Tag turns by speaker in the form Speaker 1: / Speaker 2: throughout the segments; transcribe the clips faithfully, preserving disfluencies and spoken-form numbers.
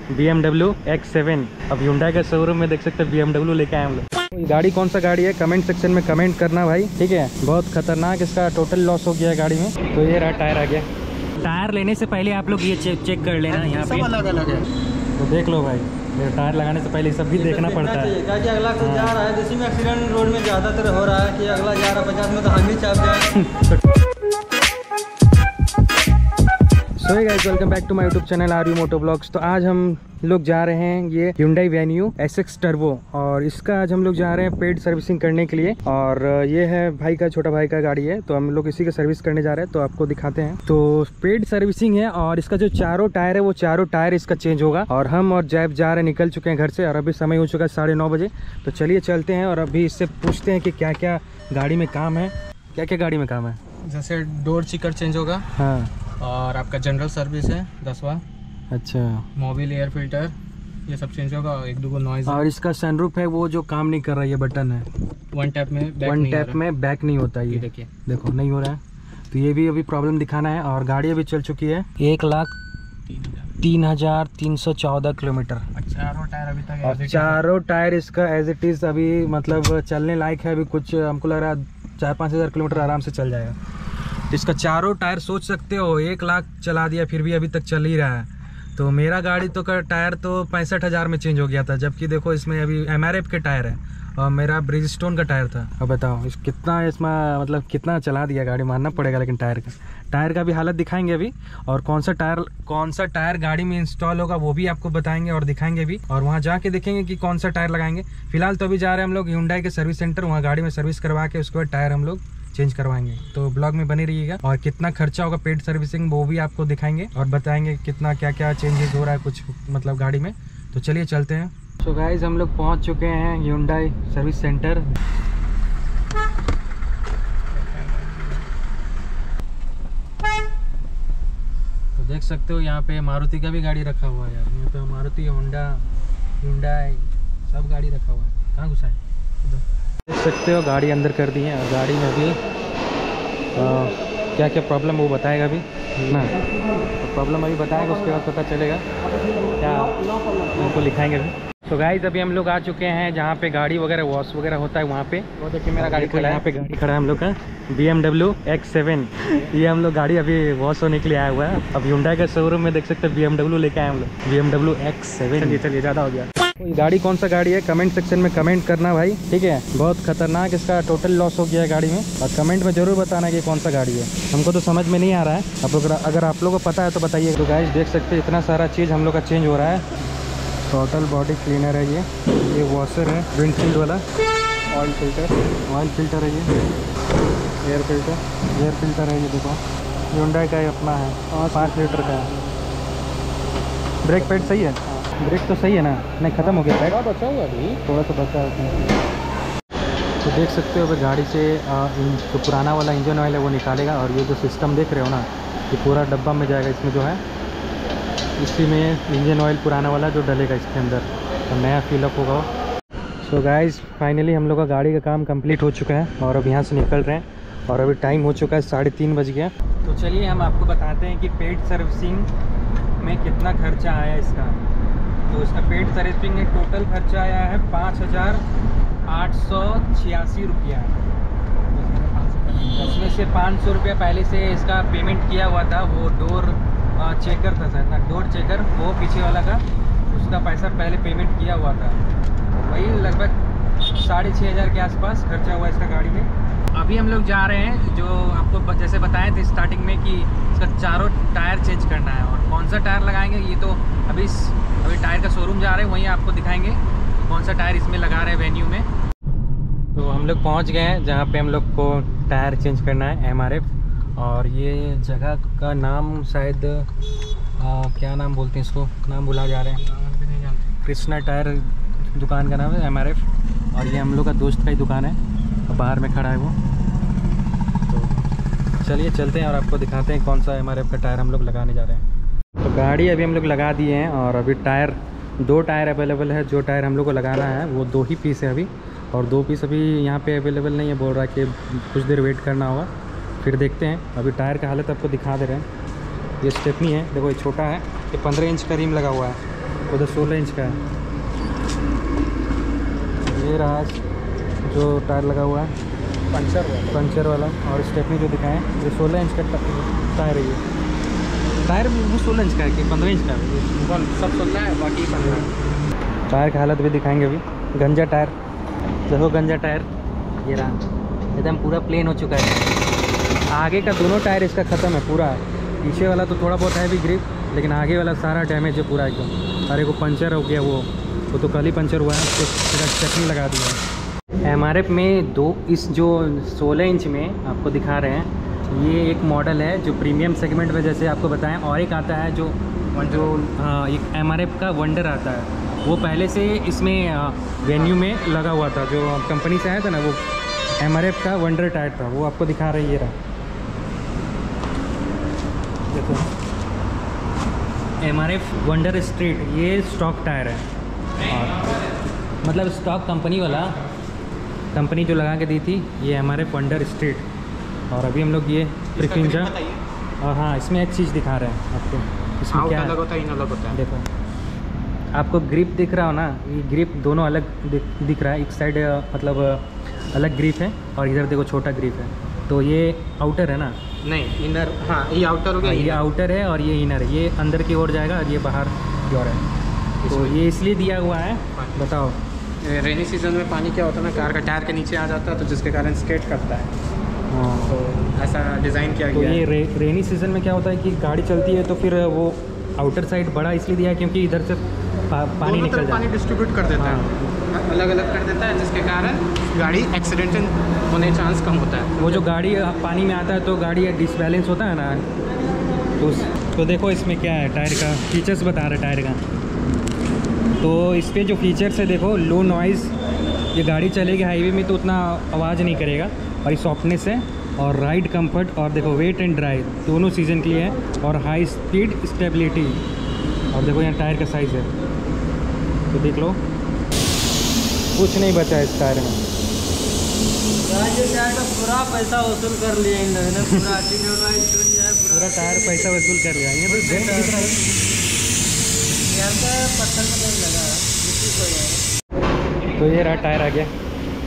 Speaker 1: B M W X seven. अब Hyundai का showroom में देख सकते हैं बी एम डब्ल्यू लेके आए हम लोग। ये गाड़ी कौन सा गाड़ी है कमेंट सेक्शन में कमेंट करना भाई, ठीक है। बहुत खतरनाक इसका टोटल लॉस हो गया है गाड़ी में। तो ये रहा टायर आ गया। टायर लेने से पहले आप लोग ये चेक चेक कर लेना यहाँ पे,
Speaker 2: अलग अलग है
Speaker 1: तो देख लो भाई। टायर लगाने से पहले सब भी देखना पड़ता है
Speaker 2: कि अगला से जा रहा है। जैसे में एक्सीडेंट रोड में ज़्यादातर हो रहा है कि अगला जा रहा है पचास में तो हम ही चाप जाए।
Speaker 1: So hey guys, welcome back to my YouTube channel R U moto vlogs. तो आज हम लोग जा रहे हैं ये Hyundai Venue S X turbo, और इसका आज हम लोग जा रहे हैं पेड सर्विसिंग करने के लिए। और ये है भाई का, छोटा भाई का गाड़ी है, तो हम लोग इसी का सर्विस करने जा रहे हैं। तो आपको दिखाते हैं। तो पेड सर्विसिंग है, और इसका जो चारों टायर है वो चारों टायर इसका चेंज होगा। और हम और जैब जा रहे हैं, निकल चुके हैं घर से, और अभी समय हो चुका है साढ़े नौ बजे। तो चलिए चलते हैं और अभी इससे पूछते हैं कि क्या क्या गाड़ी में काम है, क्या क्या गाड़ी में काम है।
Speaker 2: जैसे डोर चिकर चेंज होगा,
Speaker 1: हाँ,
Speaker 2: और आपका जनरल सर्विस है दसवा।
Speaker 1: अच्छा,
Speaker 2: मोबिल एयर फिल्टर ये सब चेंज होगा, एक दो नॉइज।
Speaker 1: और इसका सनरूफ है वो जो काम नहीं कर रहा है, ये बटन है
Speaker 2: वन टैप में बैक
Speaker 1: वन
Speaker 2: नहीं
Speaker 1: टैप में बैक नहीं होता। ये
Speaker 2: देखिए,
Speaker 1: देखो नहीं हो रहा है। तो ये भी अभी प्रॉब्लम दिखाना है। और गाड़ी अभी चल चुकी है एक लाख तीन हजार तीन सौ चौदह किलोमीटर।
Speaker 2: चारों टायर अभी तक,
Speaker 1: और चारों टायर इसका एज इट इज अभी मतलब चलने लायक है। अभी कुछ हमको लग रहा है चार पाँच हजार किलोमीटर आराम से चल जाएगा। इसका चारों टायर सोच सकते हो, एक लाख चला दिया फिर भी अभी तक चल ही रहा है। तो मेरा गाड़ी तो का टायर तो पैंसठ हज़ार में चेंज हो गया था, जबकि देखो इसमें अभी एम आर एफ के टायर है और मेरा ब्रिजस्टोन का टायर था। अब बताओ इस कितना इसमें मतलब कितना चला दिया गाड़ी, मानना पड़ेगा। लेकिन टायर का टायर का भी हालत दिखाएंगे अभी, और कौन सा टायर कौन सा टायर गाड़ी में इंस्टॉल होगा वो भी आपको बताएंगे और दिखाएंगे भी। और वहाँ जाके देखेंगे कि कौन सा टायर लगाएंगे। फिलहाल तो अभी जा रहे हैं हम लोग Hyundai के सर्विस सेंटर, वहाँ गाड़ी में सर्विस करवा के उसके बाद टायर हम लोग चेंज करवाएंगे। तो ब्लॉग में बने रहिएगा, और कितना खर्चा होगा पेड सर्विसिंग वो भी आपको दिखाएंगे और बताएंगे कितना क्या क्या चेंजेस हो रहा है कुछ मतलब गाड़ी में। तो चलिए चलते हैं। सो गाइस, हम लोग पहुंच चुके हैं Hyundai सर्विस सेंटर। तो देख सकते हो यहाँ पे मारुति का भी गाड़ी रखा हुआ है यार। यहाँ पे मारुति, होंडा, Hyundai सब गाड़ी रखा हुआ है। कहाँ घुसा है देख सकते हो, गाड़ी अंदर कर दी है। और गाड़ी में भी आ, क्या क्या प्रॉब्लम वो बताएगा अभी ना, तो प्रॉब्लम अभी बताएगा, उसके बाद पता चलेगा क्या उनको लिखाएंगे अभी। तो गाइस, अभी हम लोग आ चुके हैं जहाँ पे गाड़ी वगैरह वॉश वगैरह होता है वहाँ पे। वो देखिए मेरा गाड़ी खड़ा है, यहाँ पे गाड़ी खड़ा है हम लोग का B M W X seven. ये हम लोग गाड़ी अभी वॉश होने के लिए आया हुआ है। अब Hyundai का शोरूम में देख सकते हैं बी एम डब्ल्यू लेके आए हम लोग, B M W X seven. चलिए चलिए, ज़्यादा हो गया। तो ये गाड़ी कौन सा गाड़ी है कमेंट सेक्शन में कमेंट करना भाई, ठीक है। बहुत खतरनाक इसका टोटल लॉस हो गया है गाड़ी में, और कमेंट में जरूर बताना कि कौन सा गाड़ी है। हमको तो समझ में नहीं आ रहा है, आप लोग अगर आप लोगों को पता है तो बताइए। तो गाइस देख सकते हैं इतना सारा चीज़ हम लोग का चेंज हो रहा है। टोटल बॉडी क्लीनर है ये ये वॉशर है, विंडशील्ड वाला, ऑयल फिल्टर ऑयल फिल्टर है, ये एयर फिल्टर एयर फिल्टर है। ये देखो Hyundai का ही अपना है, पाँच लीटर का है। ब्रेक पैड सही है, ब्रेक तो सही है ना, नहीं ख़त्म हो गया पैड, बहुत अच्छा हुआ अभी, थोड़ा सा बचा है। तो देख सकते हो अभी गाड़ी से आ, जो पुराना वाला इंजन ऑयल है वो निकालेगा। और ये जो सिस्टम देख रहे हो ना, ये पूरा डब्बा में जाएगा। इसमें जो है इसी में इंजन ऑयल पुराना वाला जो डलेगा इसके अंदर, तो नया फिलअप होगा। सो गाइस, फाइनली हम लोग का गाड़ी का काम कंप्लीट हो चुका है, और अब यहाँ से निकल रहे हैं। और अभी टाइम हो चुका है साढ़े तीन बज गया। तो चलिए हम आपको बताते हैं कि पेड सर्विसिंग में कितना खर्चा आया इसका। तो इसका पेड सर्विसिंग में टोटल खर्चा आया है पाँच हज़ार आठ सौ छियासी रुपया। उसमें से पाँच सौ रुपया पहले से इसका पेमेंट किया हुआ था, वो डोर चेकर था सर ना, डोर चेकर वो पीछे वाला का, उसका पैसा पहले पेमेंट किया हुआ था। वही लगभग साढ़े छः हज़ार के आसपास खर्चा हुआ इसका गाड़ी में। अभी हम लोग जा रहे हैं, जो आपको जैसे बताए थे स्टार्टिंग में कि इसका चारों टायर चेंज करना है। और कौन सा टायर लगाएंगे ये तो अभी अभी टायर का शोरूम जा रहे हैं, वहीं आपको दिखाएंगे कौन सा टायर इसमें लगा रहे हैं वेन्यू में। तो हम लोग पहुँच गए हैं जहाँ पे हम लोग को टायर चेंज करना है, एम आर एफ। और ये जगह का नाम शायद आ, क्या नाम बोलते हैं इसको, नाम भुला जा रहे हैं। कृष्णा टायर दुकान का नाम है, एम आर एफ। और ये हम लोग का दोस्त का ही दुकान है, बाहर में खड़ा है वो। तो चलिए चलते हैं और आपको दिखाते हैं कौन सा एम आर एफ का टायर हम लोग लगाने जा रहे हैं। तो गाड़ी अभी हम लोग लगा दिए हैं, और अभी टायर दो टायर अवेलेबल है। जो टायर हम लोग को लगाना है वो दो ही पीस है अभी, और दो पीस अभी यहाँ पे अवेलेबल नहीं है। बोल रहा है कि कुछ देर वेट करना होगा, फिर देखते हैं। अभी टायर का हालत आपको दिखा दे रहे हैं। ये स्टेपनी है, देखो ये छोटा है, ये पंद्रह इंच का रिम लगा हुआ है। उधर सोलह इंच का है। ये रहा जो टायर लगा हुआ है पंचर वाला पंचर वाला और स्टेपनी जो दिखाएं ये सोलह इंच का टायर है। ये टायर वो सोलह इंच का है कि पंद्रह इंच का है?
Speaker 2: सब सोलह है, बाकी पंद्रह।
Speaker 1: टायर की हालत भी दिखाएंगे अभी। गंजा टायर, देखो गंजा टायर ये रहा, एकदम पूरा प्लेन हो चुका है। आगे का दोनों टायर इसका ख़त्म है पूरा, पीछे वाला तो थोड़ा बहुत है भी ग्रिप, लेकिन आगे वाला सारा डैमेज है पूरा एकदम। अरे को पंचर हो गया, वो वो तो कल ही पंचर हुआ है, उसको पूरा चटनी लगा दिया है। एम आर एफ में दो इस जो सोलह इंच में आपको दिखा रहे हैं, ये एक मॉडल है जो प्रीमियम सेगमेंट में जैसे आपको बताएं, और एक आता है जो जो हाँ एक एम आर एफ का वंडर आता है। वो पहले से इसमें वेन्यू में लगा हुआ था, जो कंपनी से आया था ना, वो एम आर एफ का वंडर टायर था, वो आपको दिखा रही है। रहा देखो M R F wonder street, ये स्टॉक टायर है, और मतलब स्टॉक कंपनी वाला, कंपनी जो लगा के दी थी ये M R F wonder street. और अभी हम लोग ये प्रिफिंजा, और हाँ इसमें एक चीज़ दिखा रहे हैं आपको, इसमें क्या अलग होता है, इन अलग होता है। देखो आपको ग्रिप दिख रहा हो ना, ये ग्रिप दोनों अलग दिख, दिख रहा है। एक साइड मतलब अलग ग्रिप है और इधर देखो छोटा ग्रिप है, तो ये आउटर है ना?
Speaker 2: नहीं इनर, हाँ ये आउटर हो गया।
Speaker 1: ये आउटर है और ये इनर है, ये अंदर की ओर जाएगा और ये बाहर की ओर है। तो ये इसलिए दिया हुआ है, बताओ
Speaker 2: रेनी सीजन में पानी क्या होता है ना, कार का टायर के नीचे आ जाता है, तो जिसके कारण स्केट करता है।
Speaker 1: हाँ,
Speaker 2: तो ऐसा डिज़ाइन किया
Speaker 1: तो
Speaker 2: गया
Speaker 1: ये
Speaker 2: है।
Speaker 1: रे, रेनी सीजन में क्या होता है कि गाड़ी चलती है तो फिर वो आउटर साइड बड़ा इसलिए दिया है क्योंकि इधर से पा, पानी निकल जाता है,
Speaker 2: पानी डिस्ट्रीब्यूट कर देता है, अलग अलग कर देता है, जिसके कारण गाड़ी एक्सीडेंट होने चांस कम होता है।
Speaker 1: वो जो गाड़ी पानी में आता है तो गाड़ी डिसबैलेंस होता है ना, तो तो देखो इसमें क्या है, टायर का फीचर्स बता रहे टायर का। तो इस पर जो फीचर्स है देखो, लो नॉइज़, ये गाड़ी चलेगी हाईवे में तो उतना आवाज़ नहीं करेगा, और ये सॉफ्टनेस है, और राइड कंफर्ट, और देखो वेट एंड ड्राइव दोनों सीज़न के लिए है, और हाई स्पीड स्टेबिलिटी। और देखो यहाँ टायर का साइज़ है, तो देख लो कुछ नहीं बचा इस टायर में।
Speaker 2: टायर का पूरा पैसा वसूल कर लिया इन लोगों ने, पूरा
Speaker 1: पूरा टायर पैसा वसूल कर लिया। ये तो डेंट दिख रहा है,
Speaker 2: पत्थर में नहीं लगा,
Speaker 1: तो ये रहा टायर आ गया,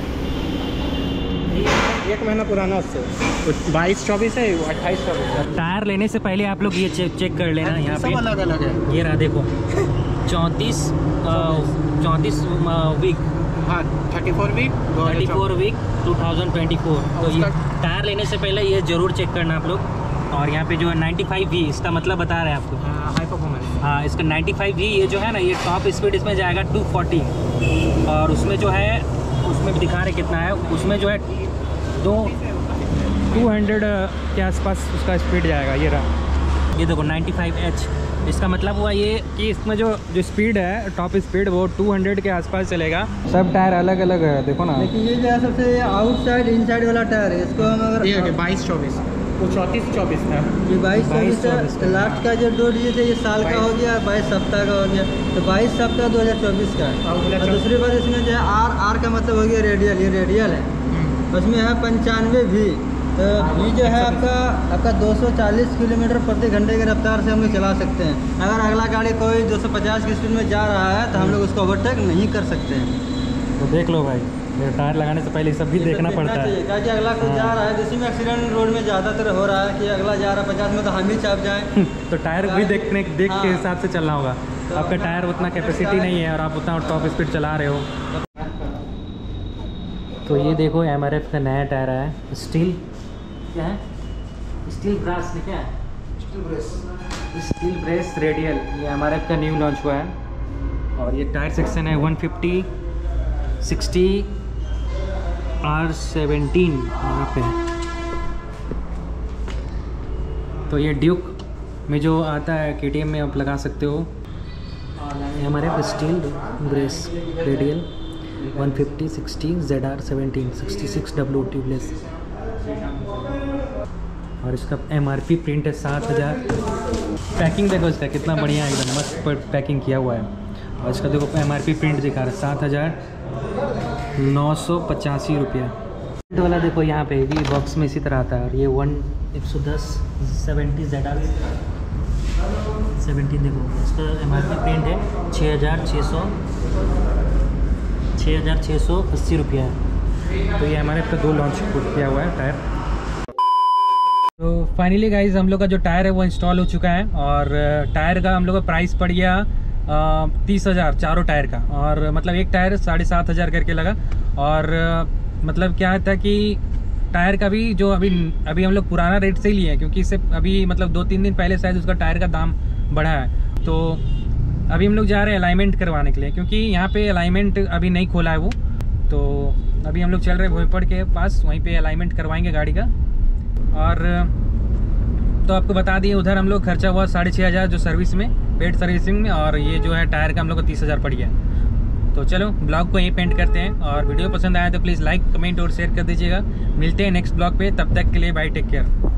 Speaker 2: एक महीना पुराना उससे, बाईस चौबीस है, अट्ठाईस चौबीस है।
Speaker 1: टायर लेने से पहले आप लोग ये चेक चेक कर लेना यहाँ पे,
Speaker 2: अलग अलग है।
Speaker 1: ये रहा देखो चौंतीस चौंतीस वीक,
Speaker 2: हाँ thirty four week
Speaker 1: thirty four week two thousand twenty four. तो ये टायर लेने से पहले ये ज़रूर चेक करना आप लोग। और यहाँ पे जो है नाइन्टी फाइव वी, इसका मतलब बता रहे हैं आपको,
Speaker 2: हाई परफॉर्मेंस।
Speaker 1: हाँ इसका नाइन्टी फाइव वी ये जो है ना, ये टॉप स्पीड इसमें जाएगा टू फोर्टी, और उसमें जो है उसमें भी दिखा रहे कितना है, उसमें जो है दो टू हंड्रेड के आसपास उसका स्पीड जाएगा। ये रहा, ये देखो नाइन्टी फाइव एच, इसका मतलब हुआ ये कि इसमें जो जो स्पीड है टॉप स्पीड वो टू हंड्रेड के आसपास चलेगा। सब टायर अलग अलग है देखो ना,
Speaker 2: लेकिन ये जो है सबसे आउटसाइड इनसाइड वाला टायर है, इसको हम अगर ये बाईस चौबीस, वो चौंतीस चौबीस था, ये बाईस चौबीस है। लास्ट का जो दो डिजिट है ये साल का हो गया, बाईस सप्ताह का हो गया, तो बाईस सप्ताह दो हज़ार चौबीस का है। और दूसरी बात इसमें जो है आर आर का मतलब हो गया रेडियल, ये रेडियल है, उसमें है पंचानवे वी। तो वी जो है आपका आपका दो सौ चालीस किलोमीटर प्रति घंटे की रफ्तार से हम लोग चला सकते हैं। अगर अगला गाड़ी कोई दो सौ पचास की स्पीड में जा रहा है तो हम लोग उसको ओवरटेक नहीं कर सकते हैं।
Speaker 1: तो देख लो भाई, ये टायर लगाने से पहले सब भी देखना पड़ता है,
Speaker 2: क्योंकि अगला कोई जा रहा है, जिसमें में एक्सीडेंट रोड में ज़्यादातर हो रहा है कि अगला जा रहा है पचास में तो हम ही चाप जाएँ।
Speaker 1: तो टायर भी देखने देख के हिसाब से चलना होगा। आपका टायर उतना कैपेसिटी नहीं है और आप उतना टॉप स्पीड चला रहे हो। तो ये देखो एम आर एफ का नया टायर आया है, स्टील क्या है, स्टील ब्रास क्या है, steel brace, steel brace radial, ये एम आर एफ का न्यू लॉन्च हुआ है। और ये टायर सेक्शन है one fifty sixty R seventeen यहाँ पे। तो ये ड्यूक में जो आता है के टी एम में आप लगा सकते हो। M R F steel brace radial one fifty sixty Z R seventeen sixty six W tubeless, और इसका एम आर पी प्रिंट है सात हज़ार। पैकिंग देखो इसका कितना बढ़िया है, एकदम मस्त पैकिंग किया हुआ है। और इसका देखो एम आर पी प्रिंट दिखा रहा है सात हज़ार नौ सौ पचासी रुपया वाला। देखो यहाँ पे भी बॉक्स में इसी तरह आता है, और ये वन एक सौ दस सेवेंटी जेड आर
Speaker 3: सेवेंटीन देखो, इसका एम आर पी प्रिंट है छः हज़ार छः सौ छः हज़ार छः सौ अस्सी रुपया है।
Speaker 1: तो ये हमारे अब तक दो लॉन्च किया हुआ है टायर। तो फाइनली गाइज हम लोग का जो टायर है वो इंस्टॉल हो चुका है, और टायर का हम लोग का प्राइस पड़ गया तीस हज़ार चारों टायर का, और मतलब एक टायर साढ़े सात हज़ार करके लगा। और मतलब क्या था कि टायर का भी जो अभी अभी हम लोग पुराना रेट से ही लिए हैं, क्योंकि इससे अभी मतलब दो तीन दिन पहले शायद उसका टायर का दाम बढ़ा है। तो अभी हम लोग जा रहे हैं अलाइनमेंट करवाने के लिए, क्योंकि यहाँ पे अलाइनमेंट अभी नहीं खोला है वो। तो अभी हम लोग चल रहे हैं भोईपड़ के पास, वहीं पे अलाइनमेंट करवाएंगे गाड़ी का। और तो आपको बता दिए उधर हम लोग खर्चा हुआ साढ़े छः हज़ार जो सर्विस में, पेड सर्विसिंग में, और ये जो है टायर का हम लोग को तीस हज़ार पड़ गया। तो चलो ब्लॉग को यहीं पेंट करते हैं, और वीडियो पसंद आया तो प्लीज़ लाइक कमेंट और शेयर कर दीजिएगा। मिलते हैं नेक्स्ट ब्लॉग पे, तब तक के लिए बाय, टेक केयर।